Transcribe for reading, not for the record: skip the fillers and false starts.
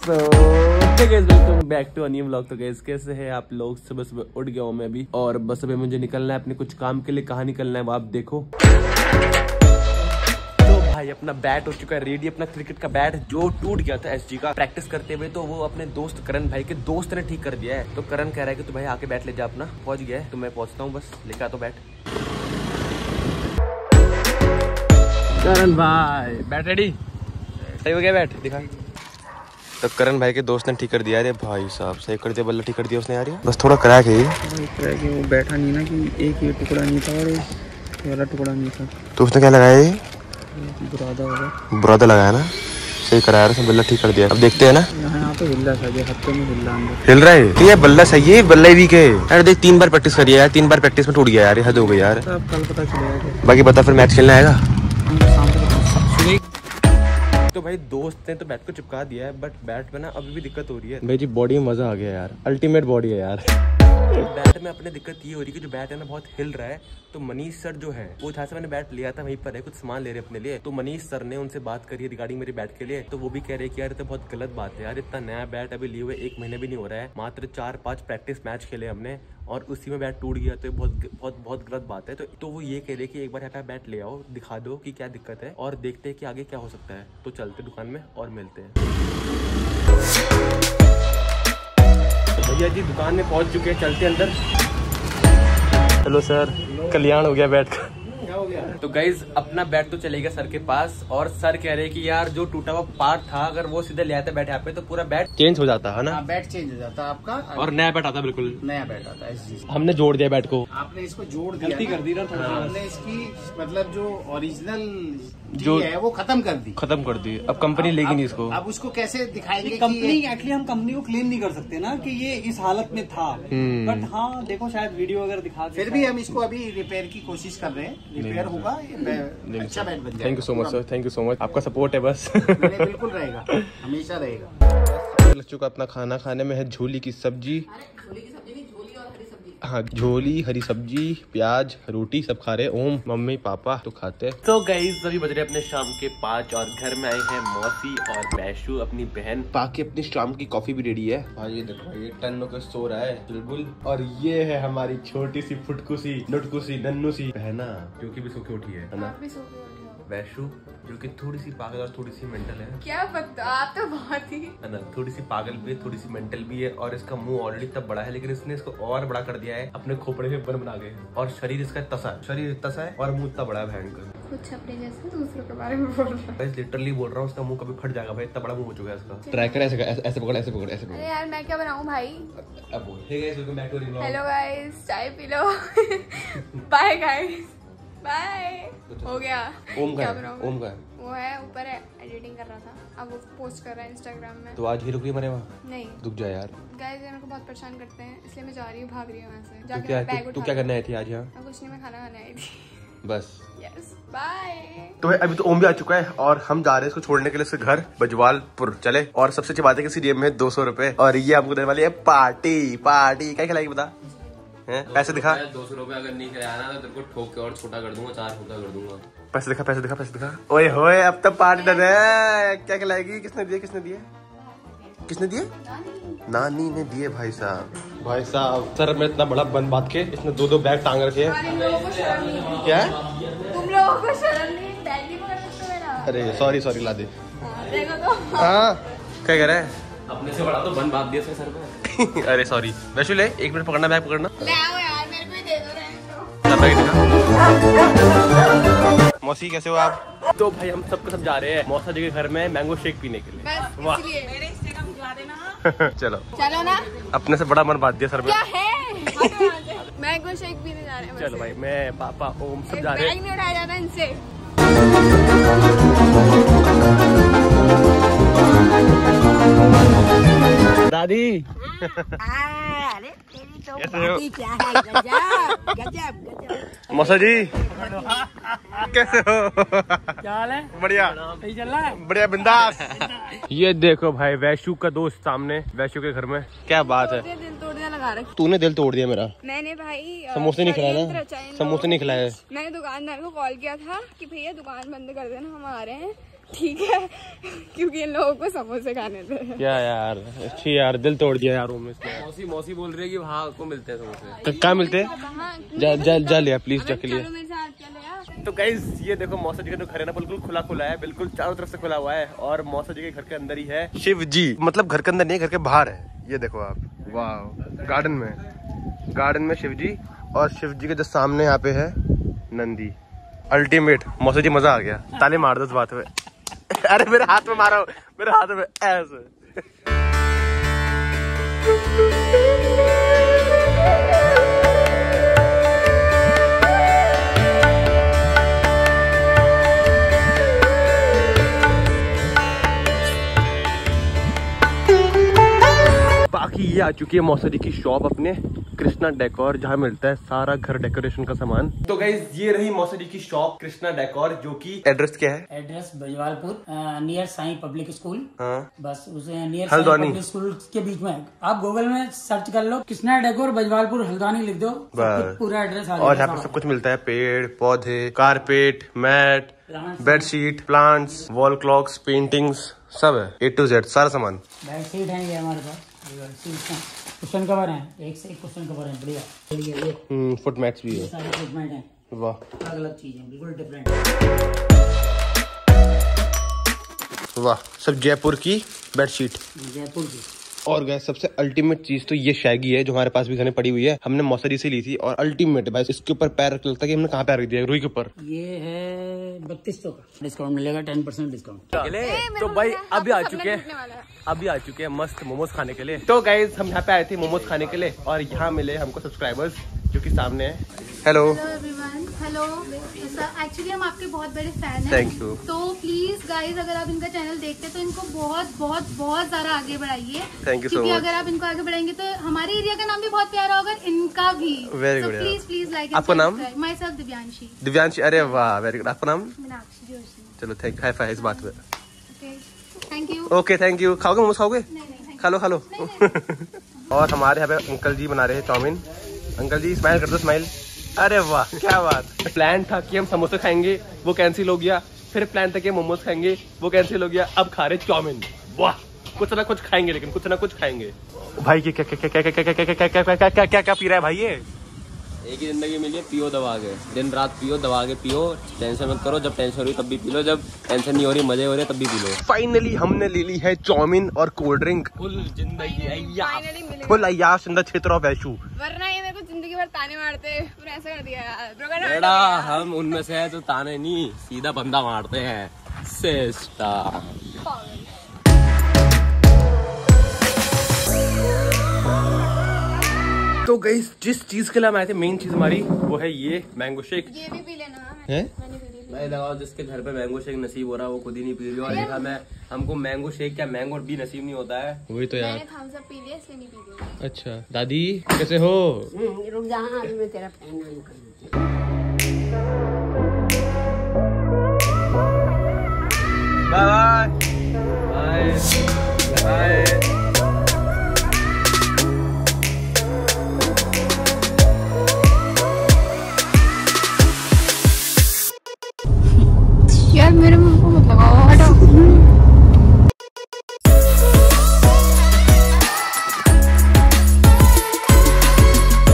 Welcome back to अन्य vlog. तो guys कैसे हैं आप लोग? सुबह सुबह उठ गया हूँ मैं अभी और बस अभी मुझे निकलना है अपने कुछ काम के लिए। कहाँ निकलना है वो आप देखो। तो भाई अपना बैट हो चुका है रेडी, अपना क्रिकेट का बैट जो टूट गया था एसजी का प्रैक्टिस करते हुए, तो वो अपने दोस्त करण भाई के दोस्त ने ठीक कर दिया है। तो करण कह रहा है कि तू भाई आके बैट ले जा अपना। पहुंच गया है तो मैं पहुंचता हूँ, बस लेके आता हूँ बैट। करण भाई बैट रेडी? सही हो गया बैट? दिखा। तो करण भाई के दोस्त ने ठीक कर दिया। अरे भाई साहब सही कर दिया, बल्ला ठीक कर दिया उसने यार। बस थोड़ा क्रैक है ये, वो बैठा नहीं ना कि एक ये टुकड़ा नहीं था और ये वाला टुकड़ा नहीं था। तो उसने क्या लगाया? ये बुरादा होगा, बुरादा लगाया ना, सही कराया उसने, बल्ला ठीक कर दिया। अब देखते हैं ना। यहाँ तो हिल रहा था, हफ्ते में हिल रहा हिल रहा है तो ये बल्ला सही है, बल्ला वीक है यार। देख 3 बार प्रैक्टिस करी है, 3 बार प्रैक्टिस में टूट गया यार, हद हो गई यार। अब कल पता चलेगा। बाकी बता फिर मैच खेलना आएगा? तो भाई दोस्त ने तो बैट को चिपका दिया है, बट बैट में ना अभी भी दिक्कत हो रही है भाई जी। बॉडी में मजा आ गया यार, अल्टीमेट बॉडी है यार। बैट में अपने दिक्कत ये हो रही है कि जो बैट है ना बहुत हिल रहा है। तो मनीष सर जो है वो जहाँ से मैंने बैट लिया था वहीं पर है, कुछ सामान ले रहे अपने लिए। तो मनीष सर ने उनसे बात करी है रिगार्डिंग मेरे बैट के लिए। तो वो भी कह रहे कि यार ये तो बहुत गलत बात है यार, इतना नया बैट अभी लिए हुए 1 महीने भी नहीं हो रहा है, मात्र 4-5 प्रैक्टिस मैच खेले हमने और उसी में बैट टूट गया। तो बहुत गलत बात है। तो वो ये कह रहे कि एक बार यहाँ बैट ले आओ, दिखा दो कि क्या दिक्कत है और देखते हैं कि आगे क्या हो सकता है। तो चलते दुकान में और मिलते हैं। भैया जी दुकान में पहुंच चुके हैं, चलते अंदर। हेलो सर, कल्याण हो गया बैट का। क्या हो गया? तो गाइज अपना बैट तो चलेगा सर के पास और सर कह रहे कि यार जो टूटा हुआ पार्ट था अगर वो सीधे ले आता बैट यहाँ पे तो पूरा बैट चेंज हो जाता है ना। बैट चेंज हो जाता है आपका और नया बैट आता, बिल्कुल नया बैट आता है। हमने जोड़ दिया बैट को, आपने इसको जोड़ दिया, गलती कर दी ना थोड़ा। हमने इसकी मतलब जो ओरिजिनल जो है वो खत्म कर दी। अब कंपनी लेगी नहीं इसको। अब उसको कैसे दिखाएंगे? कंपनी एक्चुअली हम कंपनी को क्लेम नहीं कर सकते ना कि ये इस हालत में था, बट हाँ देखो शायद वीडियो अगर दिखा फिर भी हम इसको अभी रिपेयर की कोशिश कर रहे हैं। रिपेयर होगा, अच्छा बैट बन जाएगा। Thank you so much sir, thank you so much, आपका सपोर्ट है बस। बिल्कुल रहेगा, हमेशा रहेगा। लग चुका अपना खाना, खाने में है झोली की सब्जी। हाँ झोली, हरी सब्जी, प्याज, रोटी सब खा रहे। ओम मम्मी पापा तो खाते। तो गाइस अभी बज रहे अपने शाम के 5 और घर में आए हैं मौसी और वैशु अपनी बहन। बाकी अपनी शाम की कॉफी भी रेडी है। भाई ये देखो ये टन्नो के सो रहा है बिल्कुल। और ये है हमारी छोटी सी फुटकुसी नुटकुसी नन्नू सी बहना जो कि भी सो के उठी है ना। वैशु जो कि थोड़ी सी पागल और थोड़ी सी मेंटल है। क्या पता, आप तो बहुत ही है ना, थोड़ी सी पागल भी है, थोड़ी सी मेंटल भी है। और इसका मुंह ऑलरेडी इतना बड़ा है लेकिन इसने इसको और बड़ा कर दिया है अपने खोपड़े में बन बना के। और शरीर इसका तसा है और मुंह इतना बड़ा है भयंकर। कुछ अपने जैसे दूसरों के बारे में बोल रहा है। लिटरली बोल रहा हूँ, उसका मुंह कभी फट जाएगा भाई, इतना बड़ा मुंह हो चुका है इसका। ट्राई कर, ऐसे पकड़। अरे यार मैं क्या बनाऊँ भाई? अब बोल। हेलो गाइस, चाय पी लो। Bye guys, bye. हो गया। ओम का वो है ऊपर है, एडिटिंग कर रहा था, अब वो पोस्ट कर रहा है इंस्टाग्राम में। तो आज ही रुक रही हमारे वहाँ? नहीं रुक जा यार। गाइस मेरे को बहुत परेशान करते हैं इसलिए मैं जा रही हूँ, भाग रही हूँ यहाँ से। तू क्या करने आई थी आज यहाँ? कुछ नहीं, मैं खाना खाने आई थी बस। Yes bye. तो अभी तो ओम भी आ चुका है और हम जा रहे हैं इसको छोड़ने के लिए उसके घर बजवालपुर। चले। और सबसे अच्छी बात है कि सीडीएम में 200 रुपए और ये हमको देने वाली है पार्टी। क्या खिलाएगी बता? पैसे दिखा। 200 रुपए अगर नहीं खिलाया ना तो तेरे को ठोक के और छोटा कर दूंगा, 4 छोटा कर दूंगा। पैसे दिखा। ओए होए अब तो पार्टी डन है। क्या खिलाएगी? किसने दिए? नानी ने दिए भाई साहब। सर में इतना बड़ा बन बात के इसने 2 बैग टांग रखे हैं। क्या तुम लोगों को शर्म नहीं? बैग नहीं पकड़ सकते मेरा? अरे सॉरी ला दे। देखो तो। हाँ क्या कह रहा है? अपने से बड़ा तो बन बात दिया सर पे। अरे सॉरी वैसे ले 1 मिनट पकड़ना, बैग पकड़ना। ले आओ यार, मेरे को ही दे दो मौसी कैसे हो आप? तो भाई हम सब जा रहे हैं मौसा जी के घर में मैंगो शेक पीने के लिए। बस इसलिए मेरे इंस्टाग्राम भिजवा देना। चलो ना। अपने से बड़ा मन बात दिया सर में। क्या है? मैंगो शेक पीने जा रहे हैं। चलो भाई मैं पापा ओम सब जा रहे हैं। बैग नहीं उठाया जाता इनसे। दादी अरे तेरी तो बात क्या है, गजब। मौसा जी कैसे हो? क्या हाल है? बढ़िया। सही चल रहा है? बढ़िया बिंदास। ये देखो भाई वैशु का दोस्त सामने, वैशु के घर में। क्या बात है? दिल तोड़ने लगा रखा। तूने दिल तोड़ दिया मेरा। मैंने भाई समोसे नहीं खिलाए ना? समोसे नहीं खिलाए। मैंने दुकानदार को कॉल किया था कि भैया दुकान बंद कर देना, हम आ रहे हैं। ठीक है क्योंकि इन लोगों को समोसे खाने थे। क्या यार, अच्छी यार, दिल तोड़ दिया यार। मौसी बोल रही है कि वहाँ को मिलते हैं समोसे। कहाँ मिलते हैं? जा लिया प्लीज, जाके लिया। तो गाइस ये देखो मौसा जी का जो घर है ना बिल्कुल खुला खुला है, बिल्कुल चारों तरफ से खुला हुआ है। और मौसा जी के घर के अंदर ही है शिव जी, मतलब घर के अंदर नहीं, घर के बाहर है। ये देखो आप, वाह, गार्डन में शिव जी, और शिव जी के जो सामने यहाँ पे है नंदी। अल्टीमेट। मौसा जी मजा आ गया, ताली मार दो इस बात में। अरे मेरे हाथ में मारो, मेरे हाथ में ऐसे। बाकी ये आ चुकी है मौसा जी की शॉप, अपने कृष्णा डेकोर, जहाँ मिलता है सारा घर डेकोरेशन का सामान। तो गाइस ये रही मौसा जी की शॉप कृष्णा डेकोर, जो कि एड्रेस क्या है? Address Bajwalpur, near Sai public school. हाँ। बस उसे नियर साई पब्लिक स्कूल के बीच में। आप गूगल में सर्च कर लो कृष्णा डेकोर बजवालपुर हल्द्वानी, लिख दो, पूरा एड्रेस आ जाएगा। और यहाँ पे सब कुछ मिलता है, पेड़ पौधे, carpet, mat, bedsheet, plants, wall clocks, paintings, सब है, A to Z सारा सामान। बेडशीट है ये हमारे पास, कुशन कवर है, एक से एक कुशन कवर है, बढ़िया। फुट मैट्स भी है, सारे फुट मैट है, वाह, अलग अलग चीज है, बिल्कुल डिफरेंट। वाह, सब जयपुर की बेडशीट, जयपुर की। और गैस सबसे अल्टीमेट चीज तो ये शैगी है, जो हमारे पास भी घर में पड़ी हुई है, हमने मौसा जी से ली थी। और अल्टीमेट भाई, इसके ऊपर पैर रख, लगता है कि हमने कहाँ पैर रख दिया, रुई के ऊपर। ये है 3200 का डिस्काउंट मिलेगा, 10% डिस्काउंट। तो भाई अभी आ चुके हैं मस्त मोमोज खाने के लिए। तो गाइज हम यहाँ पे आए थे मोमोज खाने के लिए, और यहाँ मिले हमको सब्सक्राइबर्स जो कि सामने है। Hello everyone, hello. एक्चुअली हम आपके बहुत बड़े फैन हैं। Thank you. तो प्लीज गाइज, अगर आप इनका चैनल देखते हैं तो इनको बहुत बहुत बहुत ज्यादा आगे बढ़ाइए। थैंक यू सो क्योंकि मच। अगर आप इनको आगे बढ़ाएंगे तो हमारे एरिया का नाम भी बहुत प्यारा होगा, इनका भी। Very good. Please like. आपका नाम? My self Divyanshi. दिव्यांशी, अरे वाह, वेरी गुड। आपका नाम? मीनाक्षी जोशी। चलो थैंक, हाई फाई इस बात पे। Thank you. Okay thank you. खाओगे मोमोज, खाओगे? नहीं, खा लो खा लो। और हमारे यहाँ पे अंकल जी बना रहे हैं चाउमीन। अंकल जी स्माइल कर दो, स्माइल। अरे वाह, क्या बात। प्लान था कि हम समोसे खाएंगे, वो कैंसिल हो गया। फिर प्लान था कि मोमोज खाएंगे, वो कैंसिल हो गया। अब खा रहे चाउमीन। वाह, कुछ ना कुछ खाएंगे, लेकिन कुछ ना कुछ खाएंगे। भाई क्या क्या क्या क्या क्या क्या क्या क्या क्या क्या क्या क्या पी रहा है भाई ये? एक ही जिंदगी मिली है, पियो दबा के, दिन रात पियो, दबा के पियो, टेंशन मत करो। जब टेंशन हो रही तब भी पी लो, जब टेंशन नहीं हो रही, मजे हो रहे तब भी पी लो। फाइनली हमने ले ली है चाउमीन और कोल्ड ड्रिंक। फुल जिंदगी, फुल अय्याश in the kshetra of Vaishu. वरना ये मेरे को जिंदगी भर ताने मारते, पूरा ऐसा कर दिया यार। बेटा हम उनमें से है जो ताने नहीं, सीधा बंदा मारते हैं। सेस्टा। तो गाइस जिस चीज के लिए हम आए थे, मेन चीज हमारी वो है ये मैंगो शेक। ये भी पी लेना है? भाई लगाओ, जिसके घर पे मैंगो शेक नसीब हो रहा है वो खुद ही नहीं पी रही। और देखा मैं, हमको मैंगो शेक क्या मैंगो भी नसीब नहीं होता है। वही तो यार। मैंने थम्स अप पी लिया, इसलिए नहीं पी रही। अच्छा दादी कैसे हो? रुक जा, अभी मैं तेरा फैन ऑन कर देती हूँ।